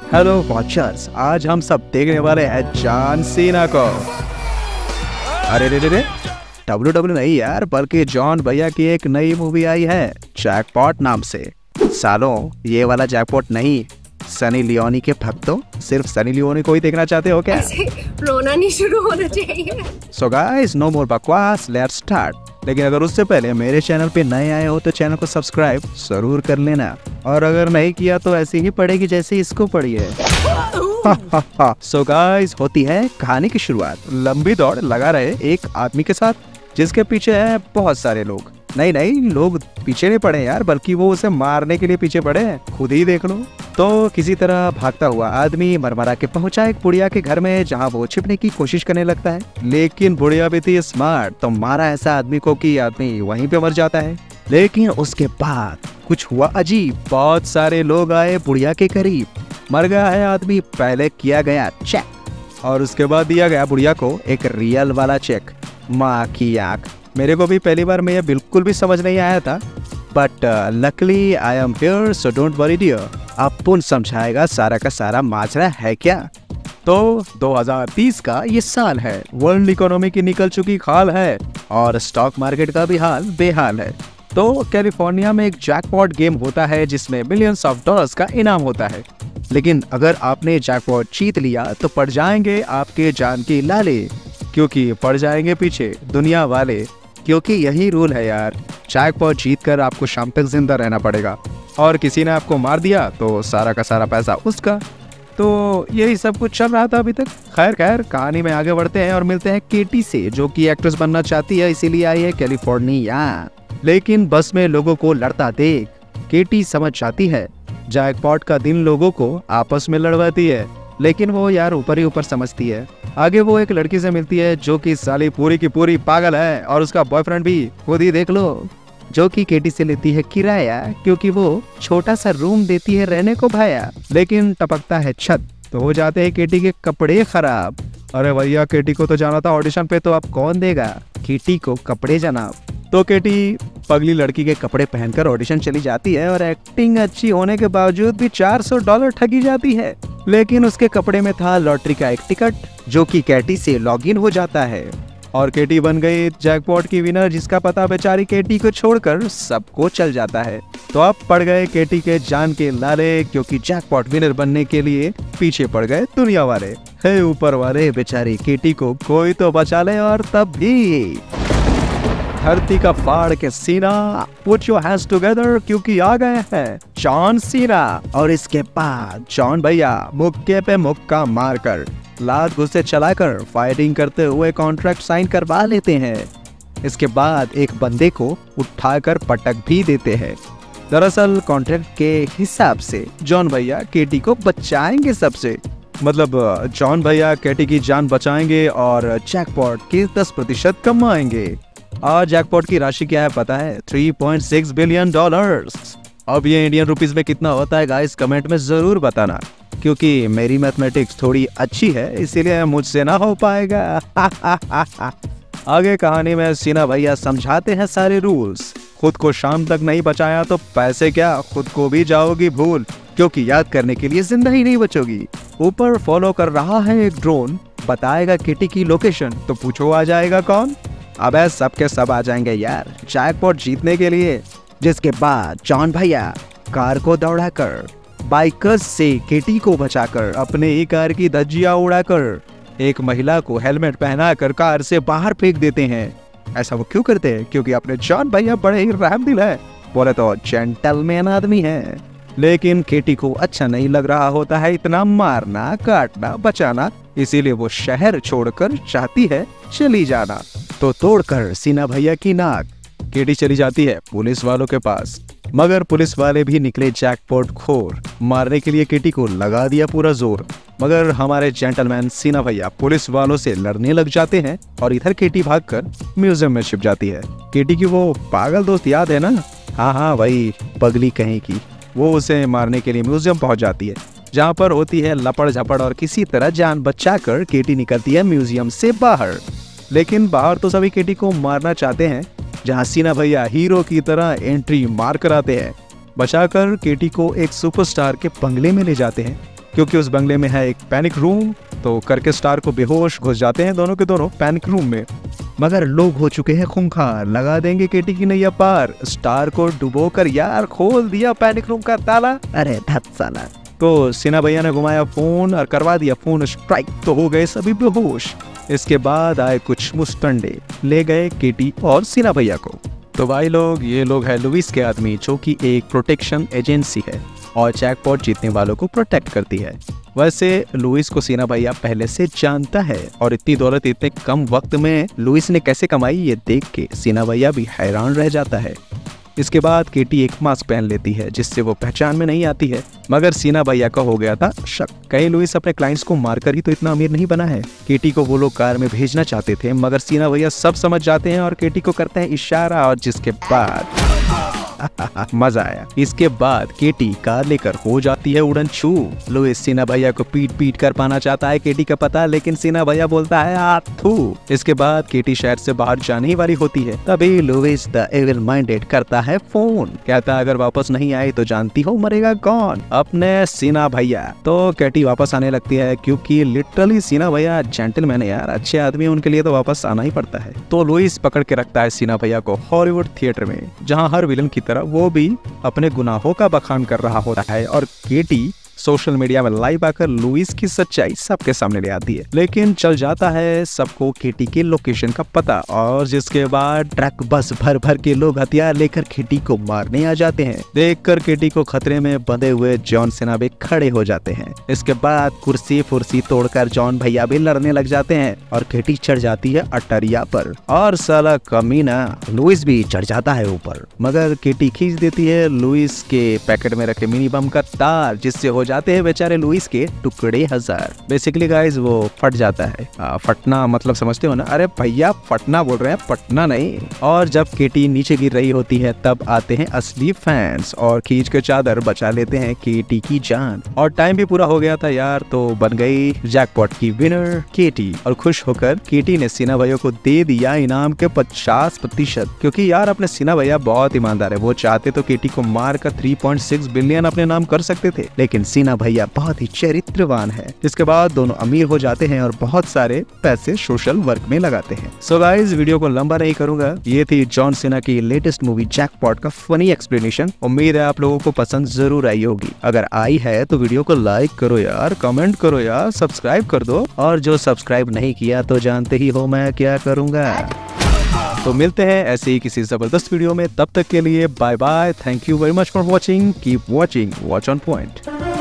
Hello watchers, आज हम सब देखने वाले हैं जॉन सीना को। अरे रे रे रे, WWE नहीं यार, बल्कि जॉन भैया की एक नई मूवी आई है जैकपॉट नाम से। सालों, ये वाला जैकपॉट नहीं, सनी लियोनी के भक्तों, सिर्फ सनी लियोनी को ही देखना चाहते हो क्या? ऐसे रोना नहीं शुरू होना चाहिए। सो गाइस, नो मोर बकवास, लेट्स स्टार्ट। लेकिन अगर उससे पहले मेरे चैनल पे नए आए हो तो चैनल को सब्सक्राइब जरूर कर लेना, और अगर नहीं किया तो ऐसी ही पड़ेगी जैसे इसको पड़ी है। सो गाइस, होती है कहानी की शुरुआत। लंबी दौड़ लगा रहे एक आदमी के साथ, जिसके पीछे है बहुत सारे लोग। नहीं, लोग पीछे नहीं पड़े यार, बल्कि वो उसे मारने के लिए पीछे पड़े हैं, खुद ही देख लो। तो किसी तरह भागता हुआ आदमी मरमरा के पहुंचा एक बुढ़िया के घर में, जहां वो छिपने की कोशिश करने लगता है। लेकिन बुढ़िया भी थी स्मार्ट, तो मारा ऐसा आदमी को कि आदमी वहीं पे मर जाता है। लेकिन उसके बाद कुछ हुआ अजीब। बहुत सारे लोग आए बुढ़िया के करीब। मर गया है आदमी, पहले किया गया चेक, और उसके बाद दिया गया बुढ़िया को एक रियल वाला चेक। माँ की आंख। मेरे को भी पहली बार में यह बिल्कुल भी समझ नहीं आया था, but luckily I am here, so don't worry dear. अब पुन समझाएगा सारा का सारा माजरा है क्या। तो 2030 का ये साल है, वर्ल्ड इकोनॉमी की निकल चुकी खाल है, और स्टॉक मार्केट का भी हाल बेहाल है। तो कैलिफोर्निया में एक जैकपॉट गेम होता है जिसमें मिलियंस ऑफ डॉलर्स का इनाम होता है। लेकिन अगर आपने जैकपॉट जीत लिया तो पड़ जाएंगे आपके जान की लाले, क्योंकि पड़ जाएंगे पीछे दुनिया वाले। क्योंकि यही रूल है यार, जैकपॉट जीत कर आपको शाम तक जिंदा रहना पड़ेगा, और किसी ने आपको मार दिया तो सारा का सारा पैसा उसका। तो यही सब कुछ चल रहा था अभी तक। खैर कहानी में आगे बढ़ते हैं और मिलते हैं केटी से, जो कि एक्ट्रेस बनना चाहती है, इसीलिए आई है कैलिफोर्निया। लेकिन बस में लोगों को लड़ता देख केटी समझ जाती है जैकपॉट का दिन लोगों को आपस में लड़वाती है। लेकिन वो यार ऊपर ही ऊपर समझती है। आगे वो एक लड़की से मिलती है जो कि साली पूरी की पूरी पागल है, और उसका बॉयफ्रेंड भी, खुद ही देख लो, जो कि केटी से लेती है किराया, क्योंकि वो छोटा सा रूम देती है रहने को भाया। लेकिन टपकता है छत, तो हो जाते हैं केटी के कपड़े खराब। अरे भैया, केटी को तो जाना था ऑडिशन पे, तो अब कौन देगा केटी को कपड़े जनाब। तो केटी पगली लड़की के कपड़े पहनकर ऑडिशन चली जाती है, और एक्टिंग अच्छी होने के बावजूद भी $400 ठगी जाती है। लेकिन उसके कपड़े में था लॉटरी का एक टिकट, जो कि केटी से लॉगिन हो जाता है, और केटी बन गई जैकपॉट की विनर, जिसका पता बेचारी केटी को छोड़कर सबको चल जाता है। तो अब पड़ गए केटी के जान के लाले, क्योंकि जैकपॉट विनर बनने के लिए पीछे पड़ गए दुनिया वाले। हे ऊपर वाले, बेचारी केटी को कोई तो बचा ले। और तब भी धरती का फाड़ के सीना, पुट योर हैंड्स टुगेदर, क्योंकि आ गए हैं जॉन सीना। और इसके बाद जॉन भैया मुक्के पे मुक्का मारकर, लात घुसे चलाकर फाइटिंग करते हुए कॉन्ट्रैक्ट साइन करवा लेते हैं। इसके बाद एक बंदे को उठाकर पटक भी देते हैं। दरअसल कॉन्ट्रैक्ट के हिसाब से जॉन भैया केटी को बचाएंगे सबसे, मतलब जॉन भैया केटी की जान बचाएंगे और जैकपॉट के 10% कमाएंगे। और जैकपॉट की राशि क्या है पता है? $3.6 बिलियन। अब ये इंडियन रुपीस में कितना होता है गाइस, कमेंट में जरूर बताना, क्योंकि मेरी मैथमेटिक्स थोड़ी अच्छी है, इसीलिए मुझसे ना हो पाएगा। आगे कहानी में सीना भैया समझाते हैं सारे रूल्स। खुद को शाम तक नहीं बचाया तो पैसे क्या, खुद को भी जाओगी भूल, क्योंकि याद करने के लिए जिंदा ही नहीं बचोगी। ऊपर फॉलो कर रहा है एक ड्रोन, बताएगा केटी की लोकेशन, तो पूछो आ जाएगा कौन? अबे सब के सब आ जाएंगे यार, जैकपॉट जीतने के लिए। जिसके बाद जॉन भैया कार को दौड़ाकर, बाइकर्स से केटी को बचाकर, अपने ही कार की धज्जियां उड़ाकर, एक महिला को हेलमेट पहनाकर कार से बाहर फेंक देते हैं। ऐसा वो क्यों करते हैं? क्योंकि अपने जॉन भैया बड़े ही रहमदिल है, बोले तो जेंटलमैन आदमी है। लेकिन केटी को अच्छा नहीं लग रहा होता है इतना मारना, काटना, बचाना, इसीलिए वो शहर छोड़कर चाहती है चली जाना। तो तोड़कर सीना भैया की नाक, केटी चली जाती है पुलिस वालों के पास। मगर पुलिस वाले भी निकले जैकपॉट खोर, मारने के लिए केटी को लगा दिया पूरा जोर। मगर हमारे जेंटलमैन सीना भैया पुलिस वालों से लड़ने लग जाते हैं, और इधर केटी भागकर म्यूजियम में छिप जाती है। केटी की वो पागल दोस्त याद है ना? हाँ वही पगली कहीं की। वो उसे मारने के लिए म्यूजियम पहुंच जाती है, जहाँ पर होती है लपड़ झपड़, और किसी तरह जान बचाकर केटी निकलती है म्यूजियम से बाहर। लेकिन बाहर तो सभी केटी को मारना चाहते हैं, जहाँ सीना भैया हीरो की तरह एंट्री मार कर आते हैं। बचाकर केटी को एक सुपरस्टार के बंगले में ले जाते हैं, क्योंकि उस बंगले में है एक पैनिक रूम। तो करके स्टार को बेहोश घुस जाते हैं दोनों के दोनों पैनिक रूम में, मगर लोग हो चुके हैं खूंखार, लगा देंगे केटी की नैया पार। स्टार को डुबो कर यार खोल दिया पैनिक रूम का ताला। अरे धत साला। तो सिन्हा भैया ने घुमाया फोन और करवा दिया फोन स्ट्राइक, तो हो गए सभी बेहोश। इसके बाद आए कुछ मुस्टंडे, ले गए केटी और सिन्हा भैया को। तो भाई लोग, ये लोग है लुइस के आदमी, जो कि एक प्रोटेक्शन एजेंसी है और जैकपॉट जीतने वालों को प्रोटेक्ट करती है। वैसे लुइस को सिन्हा भैया पहले से जानता है और इतनी दौलत इतने कम वक्त में लुइस ने कैसे कमाई, ये देख के सिन्हा भैया भी हैरान रह जाता है। इसके बाद केटी एक मास्क पहन लेती है जिससे वो पहचान में नहीं आती है, मगर सिन्हा भैया का हो गया था शक, कहीं लुइस अपने क्लाइंट्स को मारकर ही तो इतना अमीर नहीं बना है। केटी को वो लोग कार में भेजना चाहते थे, मगर सिन्हा भैया सब समझ जाते हैं और केटी को करते हैं इशारा, और जिसके बाद मजा आया। इसके बाद केटी कार लेकर हो जाती है उड़न छू। लुइस सिन्हा भैया को पीट पीट कर पाना चाहता है केटी का पता, लेकिन सिन्हा भैया बोलता है आथू। इसके बाद केटी शहर से बाहर जाने ही वाली होती है, तभी लुइस द एविल माइंडेड करता है फोन, कहता है अगर वापस नहीं आई तो जानती हो मरेगा कौन, अपने सिन्हा भैया। तो केटी वापस आने लगती है, क्योंकि लिटरली सिन्हा भैया जेंटलमैन है यार, अच्छे आदमी, उनके लिए तो वापस आना ही पड़ता है। तो लुइस पकड़ के रखता है सिन्हा भैया को हॉलीवुड थिएटर में, जहाँ हर विलन की तरह वो भी अपने गुनाहों का बखान कर रहा होता है, और केटी सोशल मीडिया में लाइव आकर लुइस की सच्चाई सबके सामने ले आती है। लेकिन चल जाता है सबको केटी के लोकेशन का पता, और जिसके बाद ट्रक बस भर भर के लोग हथियार लेकर केटी को मारने आ जाते हैं। देखकर केटी को खतरे में बंधे हुए जॉन सिन्हा भी खड़े हो जाते हैं। इसके बाद कुर्सी फुर्सी तोड़कर जॉन भैया भी लड़ने लग जाते हैं और केटी चढ़ जाती है अटरिया पर, और साला कमीना लुइस भी चढ़ जाता है ऊपर, मगर केटी खींच देती है लुइस के पैकेट में रखे मिनी बम का तार, जिससे हो जाते हैं बेचारे लुइस के टुकड़े हजार। बेसिकली गाइस वो फट जाता है। फटना मतलब समझते हो ना? अरे भैया फटना बोल रहे हैं, पटना नहीं। और जब केटी नीचे गिर रही होती है तब आते हैं असली फैंस और खींच के चादर बचा लेते हैं केटी की जान। और टाइम भी पूरा हो गया था यार, तो बन गई जैकपॉट की विनर केटी। और खुश होकर केटी ने सिन्हा भैया को दे दिया इनाम के 50%, क्योंकि यार अपने सिन्हा भैया बहुत ईमानदार है। वो चाहते तो केटी को मार कर 3.6 बिलियन अपने नाम कर सकते थे, लेकिन सिन्हा भैया बहुत ही चरित्रवान है। इसके बाद दोनों अमीर हो जाते हैं और बहुत सारे पैसे सोशल वर्क में लगाते हैं। सो गाइस, वीडियो को लंबा नहीं करूंगा, ये थी जॉन सिन्हा की लेटेस्ट मूवी जैकपॉट का फनी एक्सप्लेनेशन। उम्मीद है आप लोगों को पसंद जरूर आई होगी। अगर आई है तो वीडियो को लाइक करो यार, कमेंट करो यार, सब्सक्राइब कर दो, और जो सब्सक्राइब नहीं किया तो जानते ही हो मैं क्या करूंगा। तो मिलते हैं ऐसे ही किसी जबरदस्त वीडियो में, तब तक के लिए bye bye. Thank you very much for watching, keep watching, watch on point.